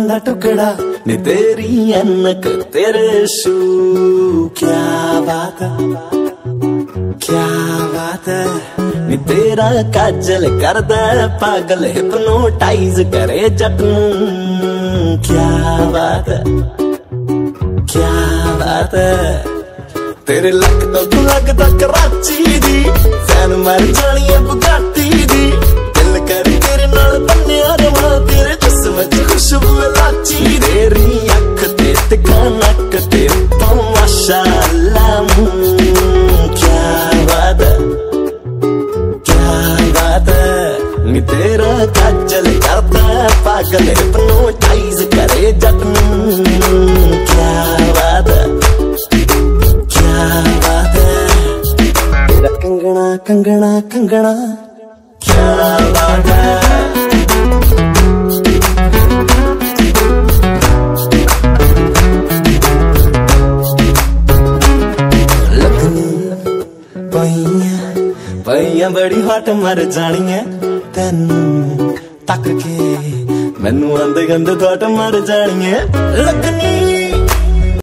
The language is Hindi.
दा टुकड़ा नी तेरी अनक तेरे शू। क्या बात है, क्या बात है, नी तेरा काजल कर दे पागल, हिप्नोटाइज करे जट नूं। क्या बात है, क्या बात है, तेरे लक तो तू लगदा कराची दी, फैन मर जानी है बुगाटी दी। दिल कर तेरे नाल बन्निया रवां, तेरे जिस्म च खुशबू इलाची। तेरी अख ते तिखा नक ते तो माशाअल्लाह। क्या बात है, क्या बात है, नी तेरा काजल करदा पागल, हिप्नोटाइज करे जट नूं। क्या बात है, क्या बात है, तेरा कंगना कंगना कंगना। क्या बात है, पईया बड़ी हट मर जानी है तेनू तक के, मैनू आंदे गंदे थोट मर जानी है। लगनी